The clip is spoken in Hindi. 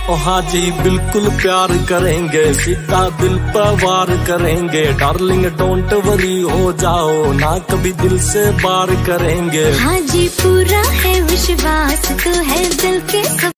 ओ हाँ जी बिल्कुल प्यार करेंगे, सीधा दिल पर वार करेंगे। डार्लिंग डोंट वरी हो जाओ ना, कभी दिल से बार करेंगे। हाँ जी पूरा है विश्वास, तू है दिल के